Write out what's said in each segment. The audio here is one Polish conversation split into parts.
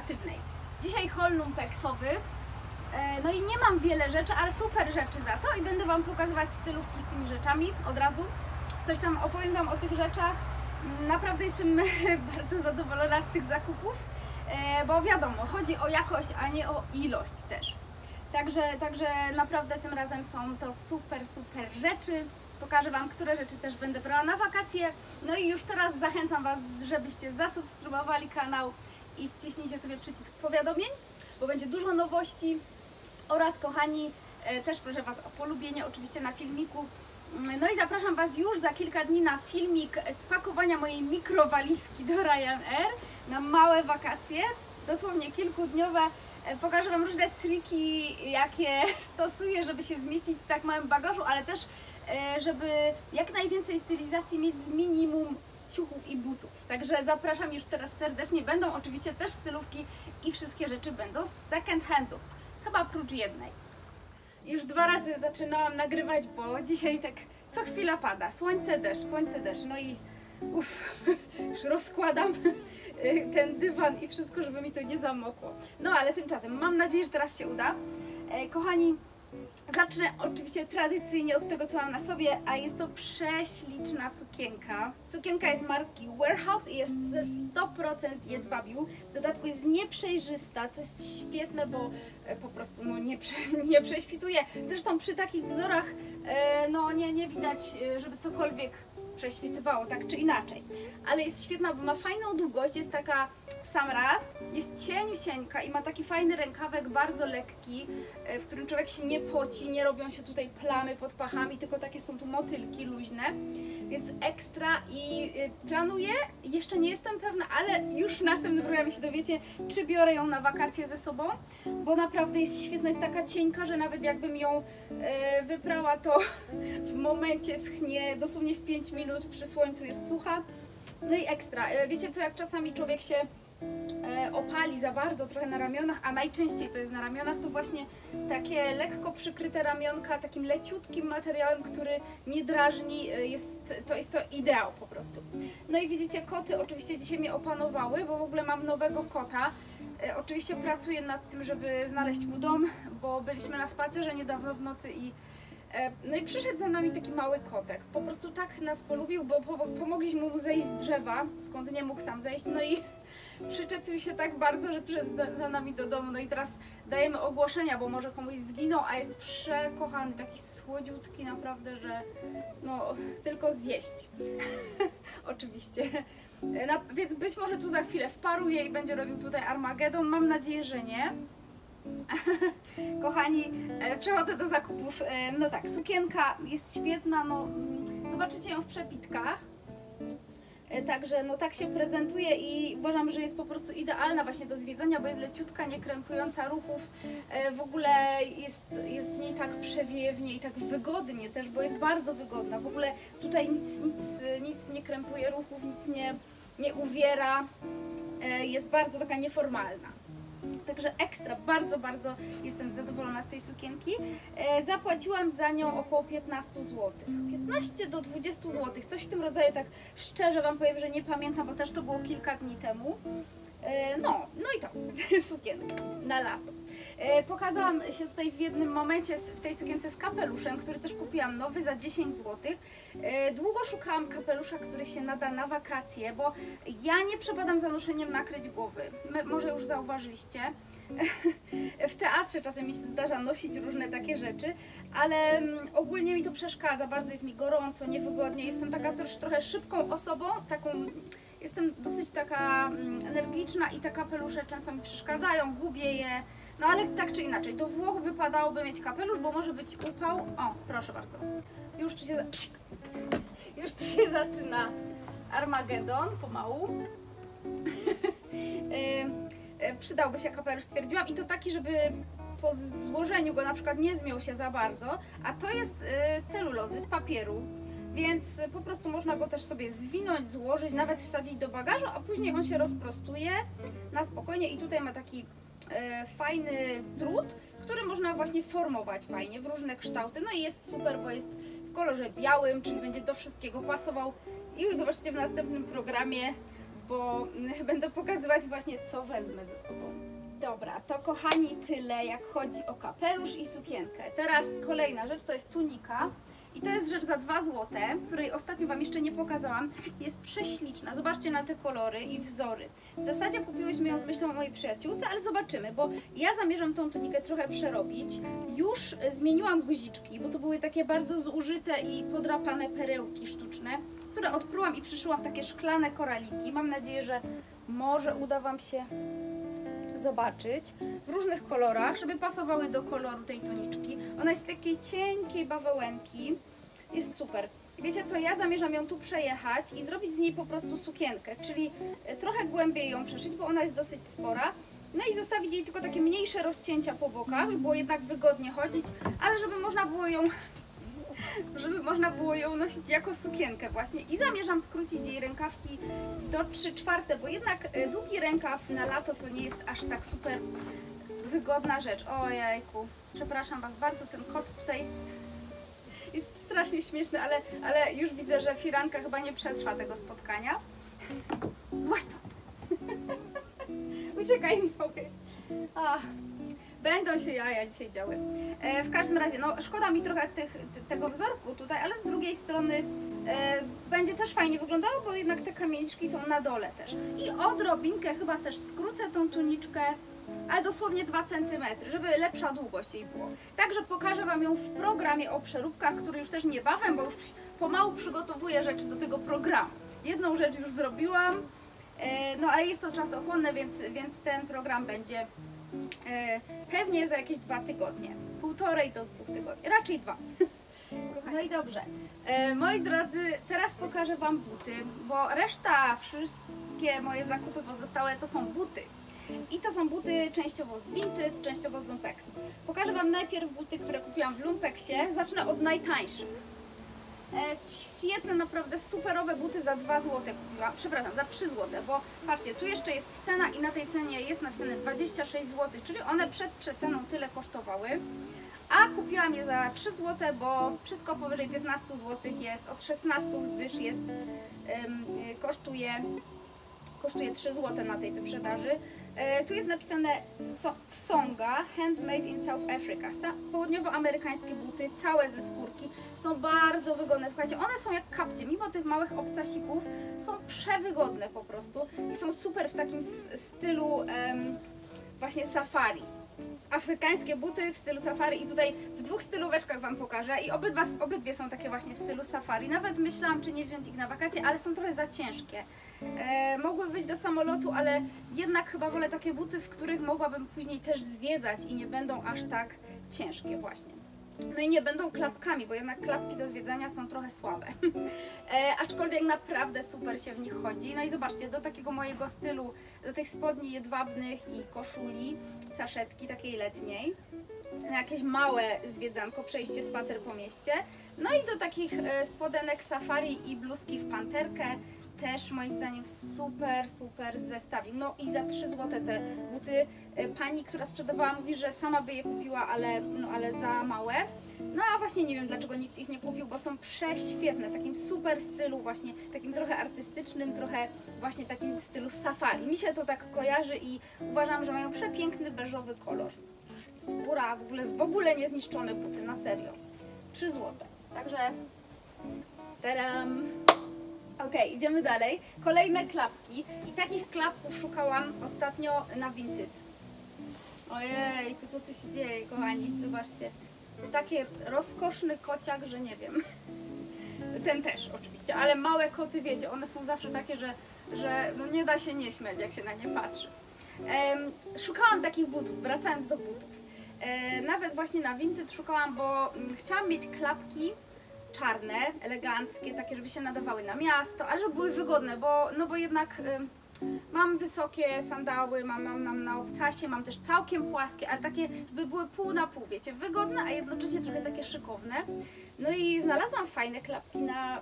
kreatywnej. Dzisiaj haul lumpeksowy. No i nie mam wiele rzeczy, ale super rzeczy za to i będę Wam pokazywać stylówki z tymi rzeczami od razu. Coś tam opowiem Wam o tych rzeczach. Naprawdę jestem bardzo zadowolona z tych zakupów, bo wiadomo, chodzi o jakość, a nie o ilość też. Także naprawdę tym razem są to super rzeczy. Pokażę Wam, które rzeczy też będę brała na wakacje. No i już teraz zachęcam Was, żebyście zasubskrybowali kanał i wciśnijcie sobie przycisk powiadomień, bo będzie dużo nowości. Oraz kochani, też proszę Was o polubienie oczywiście na filmiku. No i zapraszam Was już za kilka dni na filmik z pakowania mojej mikrowalizki do Ryanair na małe wakacje, dosłownie kilkudniowe. Pokażę Wam różne triki, jakie stosuję, żeby się zmieścić w tak małym bagażu, ale też żeby jak najwięcej stylizacji mieć z minimum ciuchów i butów. Także zapraszam już teraz serdecznie. Będą oczywiście też stylówki i wszystkie rzeczy będą z second handu. Chyba prócz jednej. Już 2 razy zaczynałam nagrywać, bo dzisiaj tak co chwila pada. Słońce, deszcz. No i już rozkładam ten dywan i wszystko, żeby mi to nie zamokło. No ale tymczasem mam nadzieję, że teraz się uda. Kochani, zacznę oczywiście tradycyjnie od tego, co mam na sobie, a jest to prześliczna sukienka. Sukienka jest marki Warehouse i jest ze 100% jedwabiu. W dodatku jest nieprzejrzysta, co jest świetne, bo po prostu no, nie prześwituje. Zresztą przy takich wzorach no, nie widać, żeby cokolwiek prześwitywało, tak czy inaczej. Ale jest świetna, bo ma fajną długość, jest taka w sam raz, jest cieniusieńka i ma taki fajny rękawek, bardzo lekki, w którym człowiek się nie poci, nie robią się tutaj plamy pod pachami, tylko takie są tu motylki luźne, więc ekstra i planuję, jeszcze nie jestem pewna, ale już w następnym programie się dowiecie, czy biorę ją na wakacje ze sobą, bo naprawdę jest świetna, jest taka cienka, że nawet jakbym ją wyprała, to w momencie schnie, dosłownie w 5 minut przy słońcu jest sucha. No i ekstra. Wiecie co, jak czasami człowiek się opali za bardzo trochę na ramionach, a najczęściej to jest na ramionach, to właśnie takie lekko przykryte ramionka takim leciutkim materiałem, który nie drażni, to jest to ideał po prostu. No i widzicie, koty oczywiście dzisiaj mnie opanowały, bo w ogóle mam nowego kota. Oczywiście pracuję nad tym, żeby znaleźć mu dom, bo byliśmy na spacerze niedawno w nocy no i przyszedł za nami taki mały kotek. Po prostu tak nas polubił, bo pomogliśmy mu zejść z drzewa, skąd nie mógł sam zejść. No i przyczepił się tak bardzo, że przyszedł za nami do domu. No i teraz dajemy ogłoszenia, bo może komuś zginął, a jest przekochany, taki słodziutki naprawdę, że no tylko zjeść. Oczywiście. Więc być może tu za chwilę wparuje i będzie robił tutaj Armagedon. Mam nadzieję, że nie. Kochani, przechodzę do zakupów. No tak, sukienka jest świetna, no zobaczycie ją w przepitkach. Także no tak się prezentuje i uważam, że jest po prostu idealna właśnie do zwiedzania, bo jest leciutka, nie krępująca ruchów. W ogóle jest w niej tak przewiewnie i tak wygodnie też, bo jest bardzo wygodna. W ogóle tutaj nic nie krępuje ruchów, nic nie uwiera. Jest bardzo taka nieformalna. Także ekstra, bardzo jestem zadowolona z tej sukienki. Zapłaciłam za nią około 15 zł. 15 do 20 zł, coś w tym rodzaju, tak szczerze Wam powiem, że nie pamiętam, bo też to było kilka dni temu. No i to, sukienka na lato. Pokazałam się tutaj w jednym momencie w tej sukience z kapeluszem, który też kupiłam nowy za 10 zł. Długo szukałam kapelusza, który się nada na wakacje, bo ja nie przepadam za noszeniem nakryć głowy. Może już zauważyliście. W teatrze czasem mi się zdarza nosić różne takie rzeczy, ale ogólnie mi to przeszkadza, bardzo jest mi gorąco, niewygodnie. Jestem taka też trochę szybką osobą, jestem dosyć taka energiczna i te kapelusze często mi przeszkadzają, gubię je. No ale tak czy inaczej, do Włoch wypadałoby mieć kapelusz, bo może być upał. O, proszę bardzo. Już tu się zaczyna Armagedon pomału. Przydałby się kapelusz, stwierdziłam. I to taki, żeby po złożeniu go na przykład nie zmiął się za bardzo. A to jest z celulozy, z papieru. Więc po prostu można go też sobie zwinąć, złożyć, nawet wsadzić do bagażu, a później on się rozprostuje na spokojnie. I tutaj ma taki fajny drut, który można właśnie formować fajnie w różne kształty. No i jest super, bo jest w kolorze białym, czyli będzie do wszystkiego pasował. I już zobaczycie w następnym programie bo będę pokazywać właśnie, co wezmę ze sobą. Dobra, to kochani tyle, jak chodzi o kapelusz i sukienkę. Teraz kolejna rzecz, to jest tunika. I to jest rzecz za 2 zł, której ostatnio Wam jeszcze nie pokazałam. Jest prześliczna. Zobaczcie na te kolory i wzory. W zasadzie kupiłyśmy ją z myślą o mojej przyjaciółce, ale zobaczymy, bo ja zamierzam tą tunikę trochę przerobić. Już zmieniłam guziczki, bo to były takie bardzo zużyte i podrapane perełki sztuczne, które odprułam i przyszyłam takie szklane koraliki. Mam nadzieję, że może uda Wam się zobaczyć w różnych kolorach, żeby pasowały do koloru tej tuniczki. Ona jest takiej cienkiej bawełenki, jest super. Wiecie co, ja zamierzam ją tu przejechać i zrobić z niej po prostu sukienkę, czyli trochę głębiej ją przeszyć, bo ona jest dosyć spora. No i zostawić jej tylko takie mniejsze rozcięcia po bokach, żeby było jednak wygodnie chodzić, ale żeby można było ją nosić jako sukienkę właśnie. I zamierzam skrócić jej rękawki do 3/4, bo jednak długi rękaw na lato to nie jest aż tak super wygodna rzecz. Ojejku, przepraszam Was bardzo, ten kot tutaj jest strasznie śmieszny, ale już widzę, że firanka chyba nie przetrwa tego spotkania. Złaź to! Uciekaj, mały. Będą się jaja dzisiaj działy. W każdym razie, no szkoda mi trochę tego wzorku tutaj, ale z drugiej strony będzie też fajnie wyglądało, bo jednak te kamieniczki są na dole też. I odrobinkę chyba też skrócę tą tuniczkę, ale dosłownie 2 cm, żeby lepsza długość jej było. Także pokażę Wam ją w programie o przeróbkach, który już też niebawem, bo już pomału przygotowuję rzeczy do tego programu. Jedną rzecz już zrobiłam, no ale jest to czasochłonne, więc ten program będzie pewnie za jakieś 2 tygodnie. 1,5 do 2 tygodni, raczej 2. No i dobrze. Moi drodzy, teraz pokażę Wam buty, bo reszta, wszystkie moje zakupy pozostałe to są buty. I to są buty częściowo z Vinted, częściowo z Lumpeksu. Pokażę Wam najpierw buty, które kupiłam w Lumpeksie. Zacznę od najtańszych. Świetne, naprawdę superowe buty za 2 zł kupiłam, przepraszam, za 3 zł, bo patrzcie, tu jeszcze jest cena i na tej cenie jest napisane 26 zł, czyli one przed przeceną tyle kosztowały, a kupiłam je za 3 zł, bo wszystko powyżej 15 zł jest, od 16 wzwyż jest, kosztuje 3 zł na tej wyprzedaży. Tu jest napisane Tsonga, handmade in South Africa. Południowoamerykańskie buty, całe ze skórki. Są bardzo wygodne. Słuchajcie, one są jak kapcie. Mimo tych małych obcasików są przewygodne po prostu. I są super w takim stylu właśnie safari. Afrykańskie buty w stylu safari i tutaj w 2 stylóweczkach Wam pokażę i obydwie są takie właśnie w stylu safari. Nawet myślałam, czy nie wziąć ich na wakacje, ale są trochę za ciężkie. Mogły być do samolotu, ale jednak chyba wolę takie buty, w których mogłabym później też zwiedzać i nie będą aż tak ciężkie właśnie. No i nie będą klapkami, bo jednak klapki do zwiedzania są trochę słabe. Aczkolwiek naprawdę super się w nich chodzi. No i zobaczcie, do takiego mojego stylu, do tych spodni jedwabnych i koszuli, saszetki takiej letniej, na jakieś małe zwiedzanko, przejście, spacer po mieście. No i do takich spodenek safari i bluzki w panterkę. Też moim zdaniem super zestawik. No i za 3 zł te buty. Pani, która sprzedawała, mówi, że sama by je kupiła, ale za małe. No a właśnie nie wiem, dlaczego nikt ich nie kupił, bo są prześwietne, w takim super stylu właśnie, takim trochę artystycznym, trochę właśnie takim stylu safari. Mi się to tak kojarzy i uważam, że mają przepiękny beżowy kolor. Skóra, w ogóle niezniszczone buty, na serio. 3 zł. Także tadam! Ok, idziemy dalej. Kolejne klapki. I takich klapków szukałam ostatnio na Vinted. Ojej, co tu się dzieje, kochani? Zobaczcie. Taki rozkoszny kociak, że nie wiem. Ten też oczywiście, ale małe koty, wiecie, one są zawsze takie, że no nie da się nie śmiać, jak się na nie patrzy. Szukałam takich butów, wracając do butów. Nawet właśnie na Vinted szukałam, bo chciałam mieć klapki czarne, eleganckie, takie, żeby się nadawały na miasto, ale żeby były wygodne, bo jednak mam wysokie sandały, mam na obcasie, mam też całkiem płaskie, ale takie, żeby były pół na pół, wiecie, wygodne, a jednocześnie trochę takie szykowne. No i znalazłam fajne klapki na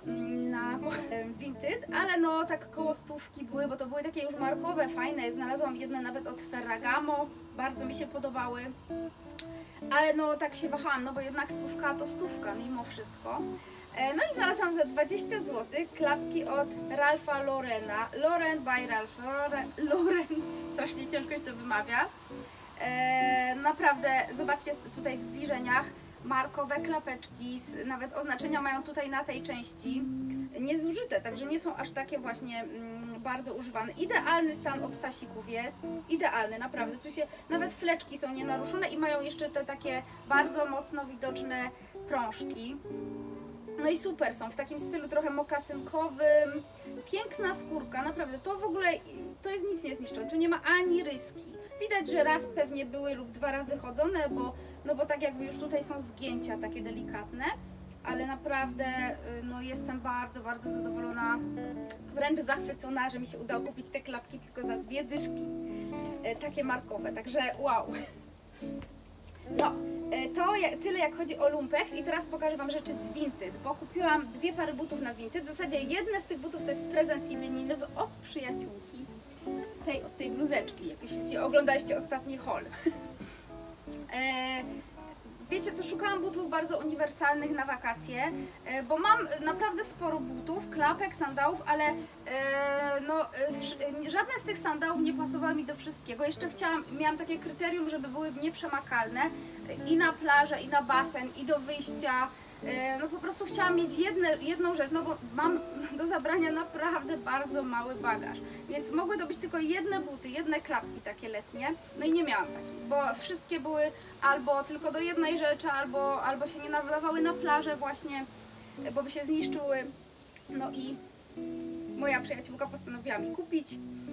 Vinted, ale no tak koło 100 były, bo to były takie już markowe, fajne. Znalazłam jedne nawet od Ferragamo, bardzo mi się podobały. ale no tak się wahałam, no bo jednak stówka to stówka mimo wszystko. No i znalazłam za 20 zł klapki od Ralpha Laurena, Lauren by Ralph Lauren, strasznie ciężko się to wymawia. Naprawdę, zobaczcie tutaj w zbliżeniach, markowe klapeczki, nawet oznaczenia mają tutaj na tej części, niezużyte, także nie są aż takie właśnie bardzo używane. Idealny stan obcasików jest, idealny, naprawdę, tu się nawet fleczki są nienaruszone i mają jeszcze te takie bardzo mocno widoczne prążki. No i super są, w takim stylu trochę mokasynkowym, piękna skórka, naprawdę, to w ogóle, to jest nic niezniszczone, tu nie ma ani ryski. Widać, że raz pewnie były lub 2 razy chodzone, no bo tak jakby już tutaj są zgięcia takie delikatne, ale naprawdę no jestem bardzo, bardzo zadowolona, wręcz zachwycona, że mi się udało kupić te klapki tylko za 2 dyszki, takie markowe, także wow. No, to tyle jak chodzi o Lumpex i teraz pokażę Wam rzeczy z Vinted, bo kupiłam 2 pary butów na Vinted, w zasadzie jedna z tych butów to jest prezent imieninowy od przyjaciółki, od tej bluzeczki, jak jeśli oglądaliście ostatni haul. Wiecie co, szukałam butów bardzo uniwersalnych na wakacje, bo mam naprawdę sporo butów, klapek, sandałów, ale żadne z tych sandałów nie pasowały mi do wszystkiego. Jeszcze miałam takie kryterium, żeby były nieprzemakalne i na plażę, i na basen, i do wyjścia. No po prostu chciałam mieć jedną rzecz, no bo mam do zabrania naprawdę bardzo mały bagaż, więc mogły to być tylko jedne buty, jedne klapki takie letnie, no i nie miałam takich, bo wszystkie były albo tylko do jednej rzeczy, albo się nie nadawały na plażę właśnie, bo by się zniszczyły, no i moja przyjaciółka postanowiła mi kupić,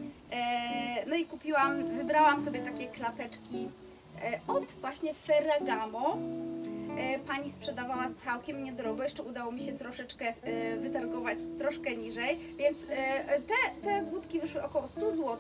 no i wybrałam sobie takie klapeczki od właśnie Ferragamo. Pani sprzedawała całkiem niedrogo, jeszcze udało mi się troszeczkę wytargować troszkę niżej, więc te budki wyszły około 100 zł.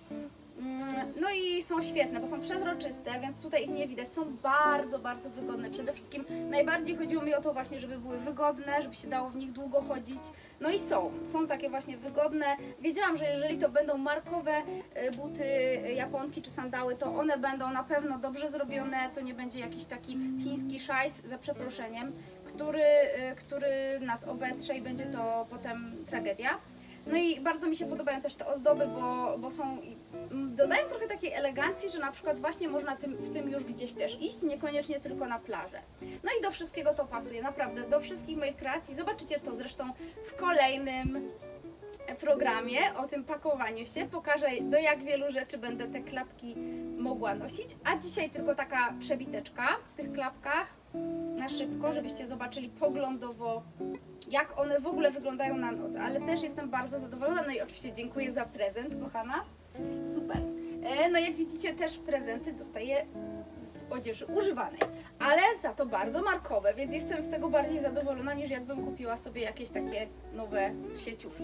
No i są świetne, bo są przezroczyste, więc tutaj ich nie widać, są bardzo, bardzo wygodne. Przede wszystkim najbardziej chodziło mi o to właśnie, żeby były wygodne, żeby się dało w nich długo chodzić. No i są takie właśnie wygodne. Wiedziałam, że jeżeli to będą markowe buty Japonki czy sandały, to one będą na pewno dobrze zrobione, to nie będzie jakiś taki chiński szajs, za przeproszeniem, który nas obetrze i będzie to potem tragedia. No i bardzo mi się podobają też te ozdoby, bo dodają trochę takiej elegancji, że na przykład właśnie można w tym już gdzieś też iść, niekoniecznie tylko na plażę. No i do wszystkiego to pasuje, naprawdę, do wszystkich moich kreacji. Zobaczycie to zresztą w kolejnym programie o tym pakowaniu się. Pokażę, do jak wielu rzeczy będę te klapki mogła nosić, a dzisiaj tylko taka przebiteczka w tych klapkach na szybko, żebyście zobaczyli poglądowo, jak one w ogóle wyglądają na noc, ale też jestem bardzo zadowolona, no i oczywiście dziękuję za prezent, kochana, super. No jak widzicie, też prezenty dostaję z odzieży używanej, ale za to bardzo markowe, więc jestem z tego bardziej zadowolona, niż jakbym kupiła sobie jakieś takie nowe w sieciówce.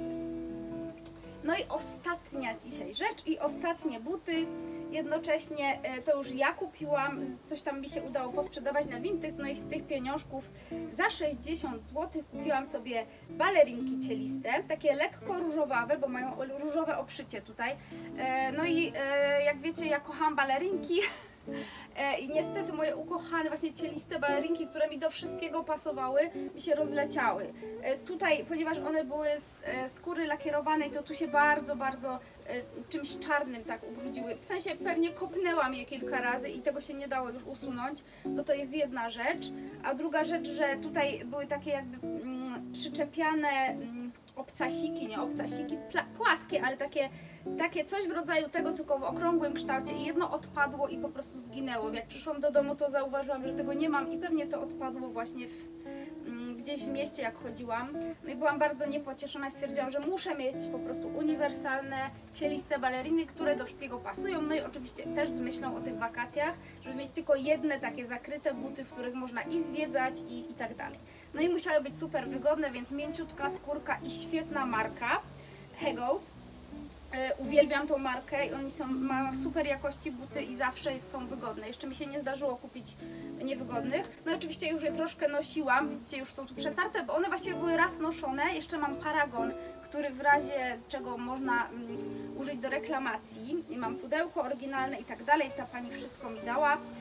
No i ostatnia dzisiaj rzecz i ostatnie buty, jednocześnie to już ja kupiłam, coś tam mi się udało posprzedawać na Vinted, no i z tych pieniążków za 60 zł kupiłam sobie balerinki cieliste, takie lekko różowawe, bo mają różowe obszycie tutaj. No i jak wiecie, ja kocham balerinki. I niestety moje ukochane właśnie cieliste balerinki, które mi do wszystkiego pasowały, mi się rozleciały. Tutaj, ponieważ one były z skóry lakierowanej, to tu się bardzo, bardzo czymś czarnym tak ubrudziły. W sensie pewnie kopnęłam je kilka razy i tego się nie dało już usunąć. No to jest jedna rzecz. A druga rzecz, że tutaj były takie jakby przyczepiane obcasiki, nie obcasiki, płaskie, ale takie coś w rodzaju tego, tylko w okrągłym kształcie i jedno odpadło i po prostu zginęło. Jak przyszłam do domu, to zauważyłam, że tego nie mam i pewnie to odpadło właśnie gdzieś w mieście, jak chodziłam. No i byłam bardzo niepocieszona i stwierdziłam, że muszę mieć po prostu uniwersalne, cieliste baleriny, które do wszystkiego pasują. No i oczywiście też z myślą o tych wakacjach, żeby mieć tylko jedne takie zakryte buty, w których można i zwiedzać i tak dalej. No i musiały być super wygodne, więc mięciutka skórka i świetna marka Hegos. Uwielbiam tą markę i oni mają super jakości buty i zawsze są wygodne. Jeszcze mi się nie zdarzyło kupić niewygodnych. No oczywiście już je troszkę nosiłam, widzicie, już są tu przetarte, bo one właściwie były raz noszone. Jeszcze mam paragon, który w razie czego można użyć do reklamacji. I mam pudełko oryginalne i tak dalej. Ta pani wszystko mi dała.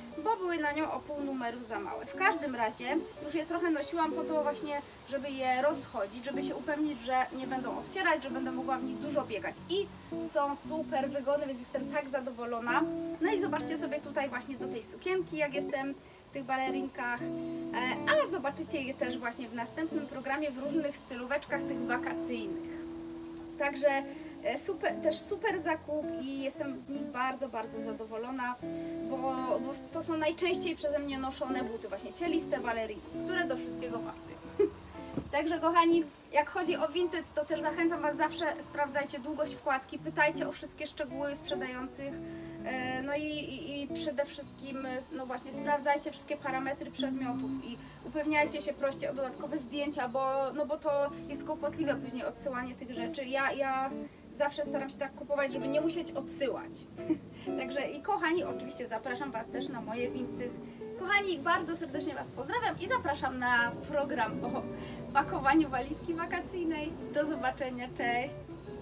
bo były na nią o pół numeru za małe. W każdym razie już je trochę nosiłam po to właśnie, żeby je rozchodzić, żeby się upewnić, że nie będą obcierać, że będę mogła w nich dużo biegać. I są super wygodne, więc jestem tak zadowolona. No i zobaczcie sobie tutaj właśnie do tej sukienki, jak jestem w tych balerinkach, ale zobaczycie je też właśnie w następnym programie w różnych stylóweczkach tych wakacyjnych. Także też super zakup i jestem w nich bardzo, bardzo zadowolona, bo to są najczęściej przeze mnie noszone buty, właśnie cieliste baleriny, które do wszystkiego pasują. Także kochani, jak chodzi o vintage, to też zachęcam Was, zawsze sprawdzajcie długość wkładki, pytajcie o wszystkie szczegóły sprzedających, no i przede wszystkim no właśnie sprawdzajcie wszystkie parametry przedmiotów i upewniajcie się, proście o dodatkowe zdjęcia, bo to jest kłopotliwe później odsyłanie tych rzeczy. Ja zawsze staram się tak kupować, żeby nie musieć odsyłać. Także i kochani, oczywiście zapraszam Was też na moje vintage. Kochani, bardzo serdecznie Was pozdrawiam i zapraszam na program o pakowaniu walizki wakacyjnej. Do zobaczenia, cześć!